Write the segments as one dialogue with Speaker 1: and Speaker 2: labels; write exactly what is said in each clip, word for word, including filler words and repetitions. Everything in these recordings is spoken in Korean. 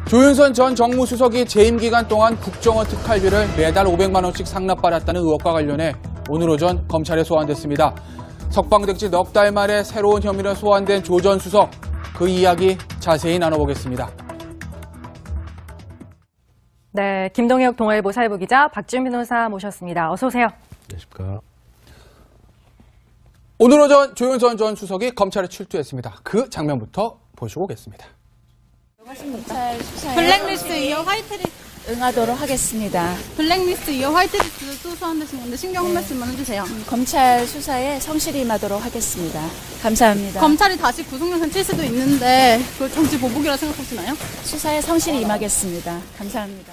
Speaker 1: 조윤선 전 정무수석이 재임 기간 동안 국정원 특활비를 매달 오백만 원씩 상납받았다는 의혹과 관련해 오늘 오전 검찰에 소환됐습니다. 석방됐지 넉 달 만에 새로운 혐의로 소환된 조 전 수석, 그 이야기 자세히 나눠보겠습니다.
Speaker 2: 네, 김동혁 동아일보 사회부 기자 박지훈 변호사 모셨습니다. 어서 오세요.
Speaker 3: 안녕하십니까.
Speaker 1: 오늘 오전 조윤선 전 수석이 검찰에 출두했습니다. 그 장면부터 보시고 오겠습니다.
Speaker 4: 블랙리스트 이어 화이트리스트
Speaker 5: 응하도록 하겠습니다.
Speaker 4: 블랙리스트 이어 화이트리스트 또 소환되신 건데 신경 한 말씀만 해주세요.
Speaker 5: 음, 검찰 수사에 성실히 임하도록 하겠습니다. 감사합니다.
Speaker 4: 검찰이 다시 구속영장 칠 수도 있는데 그걸 정치 보복이라 생각하시나요?
Speaker 5: 수사에 성실히 임하겠습니다. 감사합니다.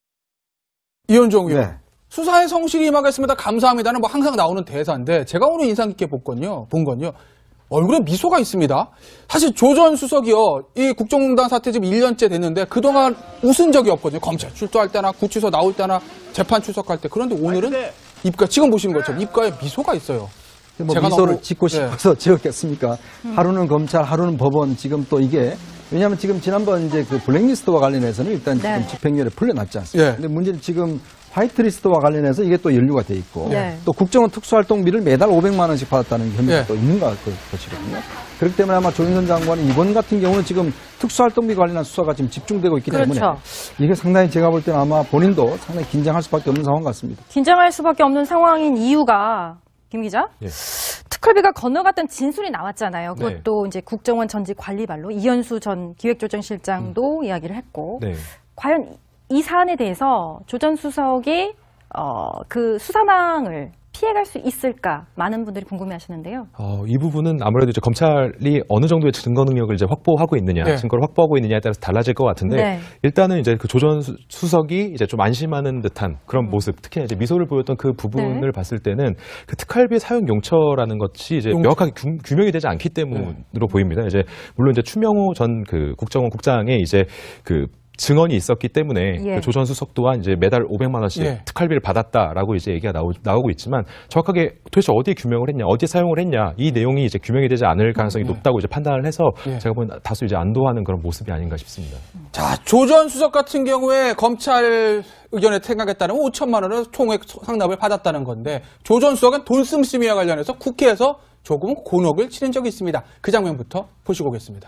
Speaker 1: 이현종 의원.
Speaker 3: 네.
Speaker 1: 수사에 성실히 임하겠습니다. 감사합니다는 뭐 항상 나오는 대사인데 제가 오늘 인상 깊게 본 건요. 본 건요. 얼굴에 미소가 있습니다. 사실 조 전 수석이요. 이 국정농단 사태 지금 일 년째 됐는데 그동안 웃은 적이 없거든요. 검찰 출두할 때나 구치소 나올 때나 재판 출석할 때. 그런데 오늘은 입가, 지금 보시는 것처럼 입가에 미소가 있어요.
Speaker 3: 뭐
Speaker 1: 제가
Speaker 3: 미소를
Speaker 1: 너무,
Speaker 3: 짓고
Speaker 1: 네.
Speaker 3: 싶어서 지었겠습니까? 음. 하루는 검찰, 하루는 법원. 지금 또 이게 왜냐하면 지금 지난번 이제 그 블랙리스트와 관련해서는 일단 지금
Speaker 2: 네.
Speaker 3: 집행유예 풀려났지 않습니까?
Speaker 1: 네.
Speaker 3: 근데 문제는 지금 화이트리스트와 관련해서 이게 또 연루가 돼 있고
Speaker 2: 네.
Speaker 3: 또 국정원 특수활동비를 매달 오백만 원씩 받았다는 혐의가
Speaker 1: 네.
Speaker 3: 또 있는 것이거든요. 그렇기 때문에 아마 조윤선 장관이 이번 같은 경우는 지금 특수활동비 관련한 수사가 지금 집중되고 있기
Speaker 2: 그렇죠.
Speaker 3: 때문에 이게 상당히 제가 볼 때는 아마 본인도 상당히 긴장할 수밖에 없는 상황 같습니다.
Speaker 2: 긴장할 수밖에 없는 상황인 이유가 김 기자,
Speaker 6: 예.
Speaker 2: 특활비가 건너갔던 진술이 나왔잖아요.
Speaker 6: 네.
Speaker 2: 그것도 이제 국정원 전직 관리발로 이현수 전 기획조정실장도 음. 이야기를 했고,
Speaker 6: 네.
Speaker 2: 과연 이 사안에 대해서 조 전 수석이 어, 그 수사망을 피해갈 수 있을까 많은 분들이 궁금해하시는데요.
Speaker 6: 어, 이 부분은 아무래도 이제 검찰이 어느 정도의 증거 능력을 이제 확보하고 있느냐,
Speaker 1: 네.
Speaker 6: 증거를 확보하고 있느냐에 따라서 달라질 것 같은데
Speaker 2: 네.
Speaker 6: 일단은 이제 그 조 전 수석이 이제 좀 안심하는 듯한 그런
Speaker 2: 음.
Speaker 6: 모습, 특히 이제 미소를 보였던 그 부분을
Speaker 2: 네.
Speaker 6: 봤을 때는 그 특활비 사용 용처라는 것이 이제
Speaker 1: 용...
Speaker 6: 명확하게 규, 규명이 되지 않기 때문으로 네. 보입니다. 이제 물론 이제 추명호 전 그 국정원 국장의 이제 그 증언이 있었기 때문에
Speaker 2: 예.
Speaker 6: 그 조 전 수석 또한 이제 매달 오백만 원씩
Speaker 1: 예.
Speaker 6: 특활비를 받았다라고 이제 얘기가 나오, 나오고 있지만 정확하게 도대체 어디에 규명을 했냐, 어디에 사용을 했냐 이 내용이 이제 규명이 되지 않을 가능성이
Speaker 1: 예.
Speaker 6: 높다고 이제 판단을 해서
Speaker 1: 예.
Speaker 6: 제가 보기엔 다소 이제 안도하는 그런 모습이 아닌가 싶습니다.
Speaker 1: 자, 조 전 수석 같은 경우에 검찰 의견에 생각했다는 오천만 원을 총액 상납을 받았다는 건데 조 전 수석은 돈 씀씀이와 관련해서 국회에서 조금 곤혹을 치른 적이 있습니다. 그 장면부터 보시고 오겠습니다.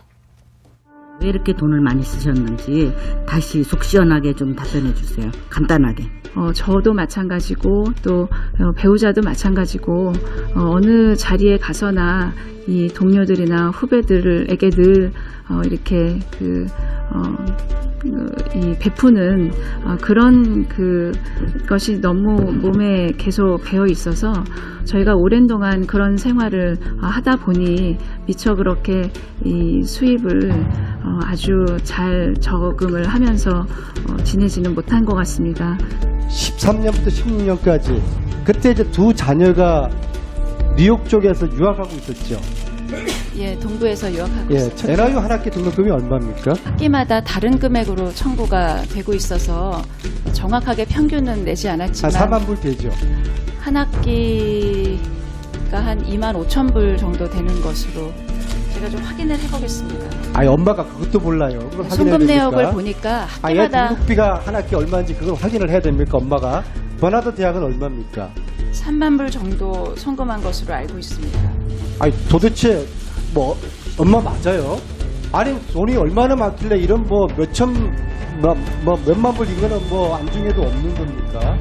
Speaker 7: 왜 이렇게 돈을 많이 쓰셨는지 다시 속 시원하게 좀 답변해 주세요. 간단하게.
Speaker 8: 어, 저도 마찬가지고 또 어, 배우자도 마찬가지고 어, 어느 자리에 가서나 이 동료들이나 후배들에게 늘 어, 이렇게 그 어, 이 베푸는 어, 그런 그 것이 너무 몸에 계속 배어 있어서 저희가 오랜 동안 그런 생활을 어, 하다 보니 미처 그렇게 이 수입을 어, 아주 잘 저금을 하면서 어, 지내지는 못한 것 같습니다.
Speaker 9: 십삼 년부터 십육 년까지 그때 이제 두 자녀가 뉴욕 쪽에서 유학하고 있었죠.
Speaker 5: 예, 동부에서 유학하고
Speaker 9: 예,
Speaker 5: 있습니다.
Speaker 9: 엔아이유 한 학기 등록금이 얼마입니까?
Speaker 5: 학기마다 다른 금액으로 청구가 되고 있어서 정확하게 평균은 내지 않았지만
Speaker 9: 한 사만 불 되죠.
Speaker 5: 한 학기가 한 이만 오천 불 정도 되는 것으로 제가 좀 확인을 해보겠습니다.
Speaker 9: 아니 엄마가 그것도 몰라요. 그걸 확인해야
Speaker 5: 송금
Speaker 9: 됩니까?
Speaker 5: 내역을 보니까
Speaker 9: 아예
Speaker 5: 학기마다
Speaker 9: 등록비가 한 학기 얼마인지 그걸 확인을 해야 됩니까? 엄마가 버나드 대학은 얼마입니까?
Speaker 5: 삼만 불 정도 송금한 것으로 알고 있습니다.
Speaker 9: 아니 도대체 뭐 엄마 맞아요? 아니 돈이 얼마나 많길래 이런 뭐 몇천 뭐, 뭐 몇만 불 이거는 뭐 안중에도 없는 겁니까?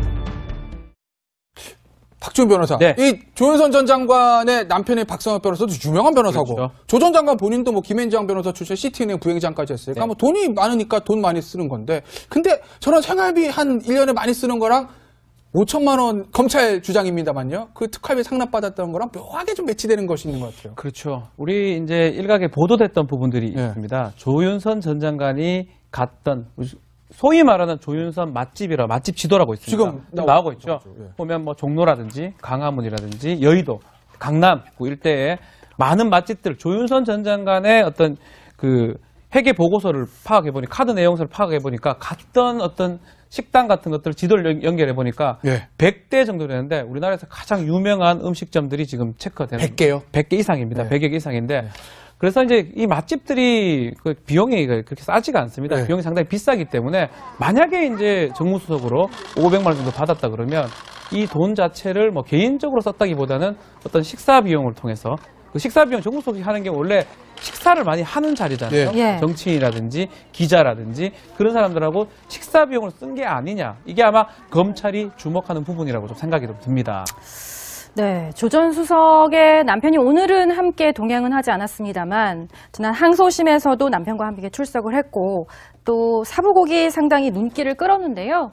Speaker 1: 박지훈 변호사.
Speaker 3: 네.
Speaker 1: 이 조윤선 전 장관의 남편의 박성엽 변호사도 유명한 변호사고
Speaker 3: 그렇죠.
Speaker 1: 조 전 장관 본인도 뭐 김앤장 변호사 출신 시티은행 부행장까지 했으니까
Speaker 3: 네.
Speaker 1: 뭐 돈이 많으니까 돈 많이 쓰는 건데 근데 저는 생활비 한 일 년에 많이 쓰는 거랑 오천만 원 검찰 주장입니다만요. 그 특활비 상납받았던 거랑 묘하게 좀 매치되는 것이 있는 것 같아요.
Speaker 10: 그렇죠. 우리 이제 일각에 보도됐던 부분들이
Speaker 1: 네.
Speaker 10: 있습니다. 조윤선 전 장관이 갔던 소위 말하는 조윤선 맛집이라 맛집 지도라고 있습니다.
Speaker 1: 지금
Speaker 10: 지금 나오고 있죠.
Speaker 1: 나오죠. 예.
Speaker 10: 보면 뭐 종로라든지 강화문이라든지 여의도, 강남 그 일대에 많은 맛집들 조윤선 전 장관의 어떤 그 회계 보고서를 파악해 보니 카드 내용서를 파악해 보니까 갔던 어떤 식당 같은 것들 지도를 연결해 보니까
Speaker 1: 예.
Speaker 10: 백 대 정도 되는데 우리나라에서 가장 유명한 음식점들이 지금 체크되는
Speaker 1: 백 개요?
Speaker 10: 백 개 이상입니다.
Speaker 1: 네.
Speaker 10: 백 개 이상인데 그래서 이제 이 맛집들이 그 비용이 그렇게 싸지가 않습니다.
Speaker 1: 네.
Speaker 10: 비용이 상당히 비싸기 때문에 만약에 이제 정무수석으로 오백만 원 정도 받았다 그러면 이 돈 자체를 뭐 개인적으로 썼다기보다는 어떤 식사 비용을 통해서 그 식사 비용 정무수석이 하는 게 원래 식사를 많이 하는 자리잖아요.
Speaker 2: 예. 예.
Speaker 10: 정치인이라든지 기자라든지 그런 사람들하고 식사 비용을 쓴 게 아니냐. 이게 아마 검찰이 주목하는 부분이라고 좀 생각이 좀 듭니다.
Speaker 2: 네, 조 전 수석의 남편이 오늘은 함께 동행은 하지 않았습니다만 지난 항소심에서도 남편과 함께 출석을 했고 또 사부곡이 상당히 눈길을 끌었는데요.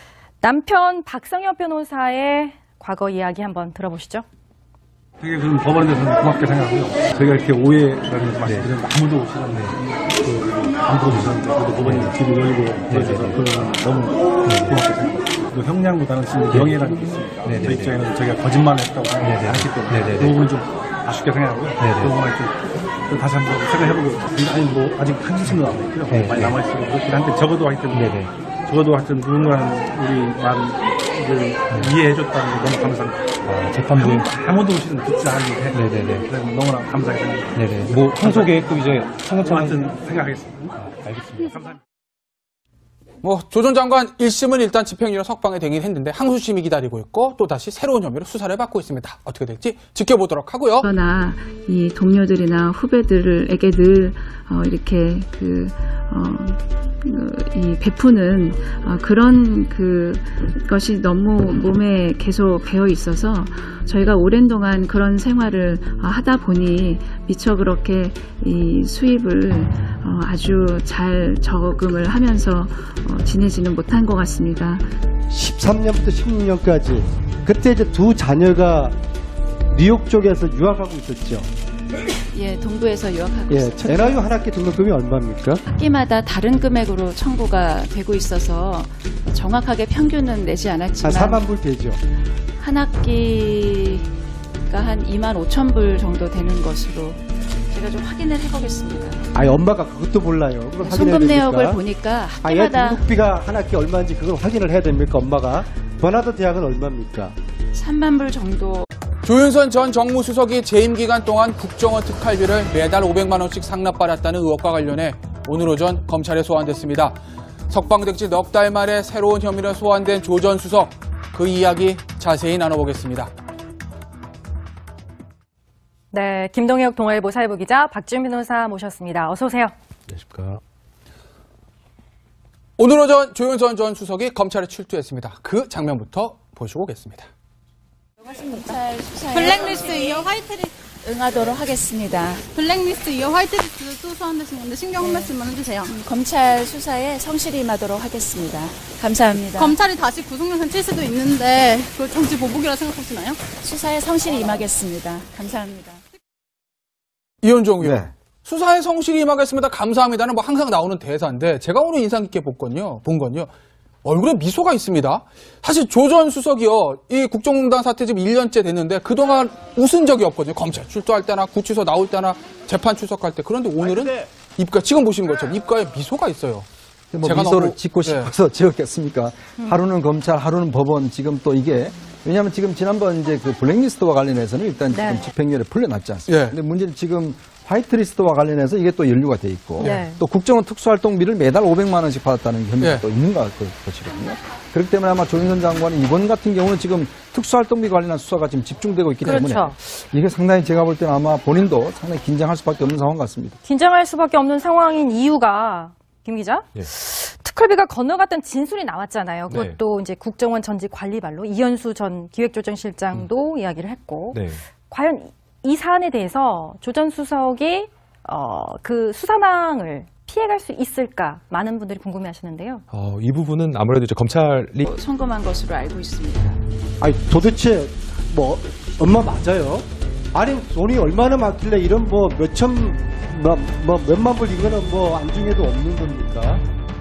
Speaker 2: 남편 박성엽 변호사의 과거 이야기 한번 들어보시죠.
Speaker 11: 되게 저는 법원에 대해서는 고맙게 생각하고요. 저희가 이렇게 오해라는 것을 말씀드리면 아무도 오시는데 그 아무도 오시는데 그래도 법원이 길을 열고 그래서 그건 너무 고맙게 생각합니다. 그 형량보다는 지금 명예라는 게 있습니다.
Speaker 6: 네네.
Speaker 11: 저희 입장에는 저희가 거짓말을 했다고 생각하지 않기 때문에
Speaker 6: 네네.
Speaker 11: 그 부분은 좀 아쉽게 생각하고요.
Speaker 6: 네네.
Speaker 11: 그 부분은 좀 다시 한번 생각해보고 아니 뭐 아직 한시심도 남아있고요.
Speaker 6: 네네.
Speaker 11: 많이 남아있어요. 그렇긴 한데 적어도 하여튼
Speaker 6: 네네.
Speaker 11: 적어도 하여튼 누군가는 우리 말을 이해해줬다는 게 너무 감사합니다.
Speaker 6: 아, 재판부.
Speaker 11: 아무도 오시는 듣지 않는데.
Speaker 6: 네네네.
Speaker 11: 그래서 너무나 감사하게 생각합니다.
Speaker 6: 네네. 뭐 항소 계획도 이제
Speaker 11: 차근차근 하여튼 생각하겠습니다.
Speaker 6: 아, 알겠습니다.
Speaker 11: 감사합니다.
Speaker 1: 뭐 조 전 장관 일 심은 일단 집행유예 석방이 되긴 했는데 항소심이 기다리고 있고 또 다시 새로운 혐의로 수사를 받고 있습니다. 어떻게 될지 지켜보도록 하고요.
Speaker 8: 그러나 이 동료들이나 후배들에게 늘 어, 이렇게 그 어, 그, 이 베푸는 어, 그런 그 것이 너무 몸에 계속 배어 있어서 저희가 오랜 동안 그런 생활을 어, 하다 보니 미처 그렇게 이 수입을 어, 아주 잘 저금을 하면서 어, 지내지는 못한 것 같습니다.
Speaker 9: 십삼 년부터 십육 년까지 그때 이제 두 자녀가 뉴욕 쪽에서 유학하고 있었죠.
Speaker 5: 예, 동부에서 유학하고
Speaker 9: 예,
Speaker 5: 있습니다.
Speaker 9: 엔아이유 한 학기 등록금이 얼마입니까?
Speaker 5: 학기마다 다른 금액으로 청구가 되고 있어서 정확하게 평균은 내지
Speaker 9: 한
Speaker 5: 않았지만
Speaker 9: 사만 불 되죠.
Speaker 5: 한 학기가 한 이만 오천 불 정도 되는 것으로 제가 좀 확인을 해보겠습니다.
Speaker 9: 아니 엄마가 그것도 몰라요. 그걸 확인해야
Speaker 5: 송금
Speaker 9: 됩니까?
Speaker 5: 내역을 보니까
Speaker 9: 아예
Speaker 5: 학기마다
Speaker 9: 등록비가 한 학기 얼마인지 그걸 확인을 해야 됩니까 엄마가? 버나드 대학은 얼마입니까?
Speaker 5: 삼만 불 정도.
Speaker 1: 조윤선 전 정무수석이 재임 기간 동안 국정원 특활비를 매달 오백만 원씩 상납받았다는 의혹과 관련해 오늘 오전 검찰에 소환됐습니다. 석방된 지 넉 달 만에 새로운 혐의로 소환된 조 전 수석, 그 이야기 자세히 나눠보겠습니다.
Speaker 2: 네, 김동혁 동아일보 사회부 기자 박지훈 변호사 모셨습니다. 어서 오세요.
Speaker 6: 안녕하십니까.
Speaker 1: 오늘 오전 조윤선 전 수석이 검찰에 출두했습니다. 그 장면부터 보시고 오겠습니다.
Speaker 5: 검찰 수사에
Speaker 4: 블랙리스트 이어 화이트리스트
Speaker 5: 응하도록 하겠습니다.
Speaker 4: 블랙리스트 이어 화이트리스트 소환되신 건데 신경 한 말씀만 해주세요.
Speaker 5: 검찰 수사에 성실히 임하도록 하겠습니다. 감사합니다.
Speaker 4: 검찰이 다시 구속영장 칠 수도 있는데 그걸 정치 보복이라 생각하시나요?
Speaker 5: 수사에 성실히 임하겠습니다. 감사합니다.
Speaker 1: 이현종 의원.
Speaker 3: 네.
Speaker 1: 수사에 성실히 임하겠습니다. 감사합니다는 뭐 항상 나오는 대사인데 제가 오늘 인상 깊게 본 건요. 본 건요. 얼굴에 미소가 있습니다. 사실 조 전 수석이요. 이 국정농단 사태 지금 일 년째 됐는데 그동안 웃은 적이 없거든요. 검찰 출두할 때나 구치소 나올 때나 재판 출석할 때. 그런데 오늘은 입가 지금 보시는 것처럼 입가에 미소가 있어요.
Speaker 3: 뭐
Speaker 1: 제가
Speaker 3: 미소를
Speaker 1: 너무-
Speaker 3: 짓고
Speaker 1: 네.
Speaker 3: 싶어서 지었겠습니까? 하루는 검찰, 하루는 법원. 지금 또 이게 왜냐하면 지금 지난번 이제 그 블랙리스트와 관련해서는 일단
Speaker 2: 네.
Speaker 3: 지금 집행유예를 풀려났지 않습니까?
Speaker 1: 예.
Speaker 3: 근데 문제는 지금 화이트리스트와 관련해서 이게 또 연루가 돼 있고
Speaker 2: 네.
Speaker 3: 또 국정원 특수활동비를 매달 오백만 원씩 받았다는 혐의가
Speaker 1: 예.
Speaker 3: 또 있는 것 것이거든요. 그렇기 때문에 아마 조윤선 장관이 이번 같은 경우는 지금 특수활동비 관련한 수사가 지금 집중되고 있기 때문에
Speaker 2: 그렇죠.
Speaker 3: 이게 상당히 제가 볼 때는 아마 본인도 상당히 긴장할 수밖에 없는 상황 같습니다.
Speaker 2: 긴장할 수밖에 없는 상황인 이유가 김 기자?
Speaker 6: 예.
Speaker 2: 특활비가 건너갔던 진술이 나왔잖아요.
Speaker 6: 네.
Speaker 2: 그것도 이제 국정원 전직 관리발로 이현수 전 기획조정실장도
Speaker 6: 음.
Speaker 2: 이야기를 했고
Speaker 6: 네.
Speaker 2: 과연 이 사안에 대해서 조 전 수석이 어, 그 수사망을 피해갈 수 있을까 많은 분들이 궁금해하시는데요.
Speaker 6: 어, 이 부분은 아무래도 이제 검찰이
Speaker 5: 송금한 것으로 알고 있습니다.
Speaker 9: 아니 도대체 뭐 엄마 맞아요? 아니 돈이 얼마나 많길래 이런 뭐 몇천 뭐, 뭐 몇만 불 이거는 뭐 안중에도 없는 겁니까?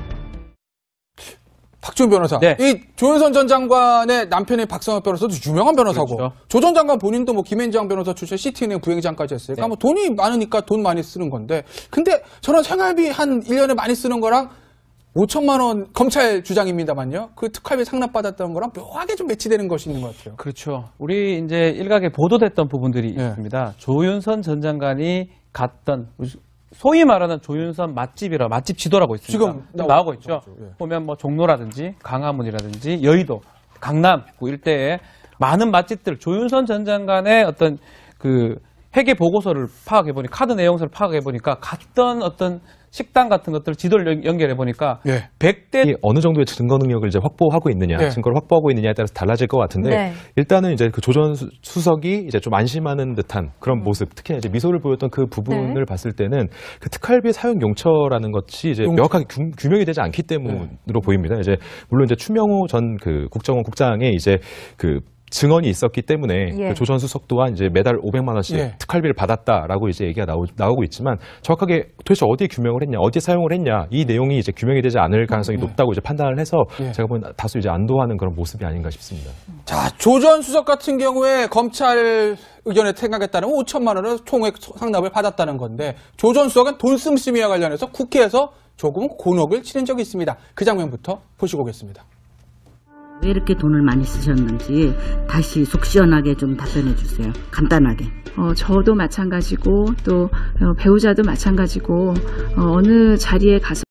Speaker 1: 박지훈 변호사.
Speaker 10: 네.
Speaker 1: 이 조윤선 전 장관의 남편의 박성엽 변호사도 유명한 변호사고
Speaker 10: 그렇죠.
Speaker 1: 조 전 장관 본인도 뭐 김앤장 변호사 출신 시티은행 부행장까지 했으니까
Speaker 10: 네.
Speaker 1: 뭐 돈이 많으니까 돈 많이 쓰는 건데 근데 저는 생활비 한 일 년에 많이 쓰는 거랑 오천만 원 검찰 주장입니다만요. 그 특활비 상납받았던 거랑 묘하게 좀 매치되는 것이 있는 것 같아요.
Speaker 10: 그렇죠. 우리 이제 일각에 보도됐던 부분들이
Speaker 1: 예.
Speaker 10: 있습니다. 조윤선 전 장관이 갔던 소위 말하는 조윤선 맛집이라 맛집 지도라고 있습니다.
Speaker 1: 지금
Speaker 10: 지금 나오고 있죠.
Speaker 1: 나오죠. 예.
Speaker 10: 보면 뭐 종로라든지 강화문이라든지 여의도, 강남 그 일대에 많은 맛집들 조윤선 전 장관의 어떤 그 회계 보고서를 파악해 보니 카드 내용서를 파악해 보니까 갔던 어떤 식당 같은 것들 지도를 연결해 보니까
Speaker 1: 예.
Speaker 10: 백 대
Speaker 6: 어느 정도의 증거 능력을 이제 확보하고 있느냐,
Speaker 1: 네.
Speaker 6: 증거를 확보하고 있느냐에 따라서 달라질 것 같은데
Speaker 2: 네.
Speaker 6: 일단은 이제 그 조전 수- 수석이 이제 좀 안심하는 듯한 그런 모습, 특히나 이제 미소를 보였던 그 부분을
Speaker 2: 네.
Speaker 6: 봤을 때는 그 특활비 사용 용처라는 것이 이제
Speaker 1: 용-
Speaker 6: 명확하게 규, 규명이 되지 않기 때문으로 보입니다. 이제 물론 이제 추명호 전 그 국정원 국장의 이제 그 증언이 있었기 때문에
Speaker 2: 예.
Speaker 6: 그 조전 수석 또한 이제 매달 오백만 원씩
Speaker 1: 예.
Speaker 6: 특활비를 받았다라고 이제 얘기가 나오, 나오고 있지만 정확하게 도대체 어디에 규명을 했냐, 어디에 사용을 했냐 이 내용이 이제 규명이 되지 않을 가능성이 높다고 이제 판단을 해서
Speaker 1: 예.
Speaker 6: 제가 보기엔 다소 이제 안도하는 그런 모습이 아닌가 싶습니다.
Speaker 1: 자, 조 전 수석 같은 경우에 검찰 의견에 생각에 따르면 오천만 원을 총액 상납을 받았다는 건데 조 전 수석은 돈 씀씀이와 관련해서 국회에서 조금 곤혹을 치른 적이 있습니다. 그 장면부터 보시고 오겠습니다.
Speaker 7: 왜 이렇게 돈을 많이 쓰셨는지 다시 속 시원하게 좀 답변해 주세요. 간단하게.
Speaker 8: 어, 저도 마찬가지고 또 어, 배우자도 마찬가지고 어, 어느 자리에 가서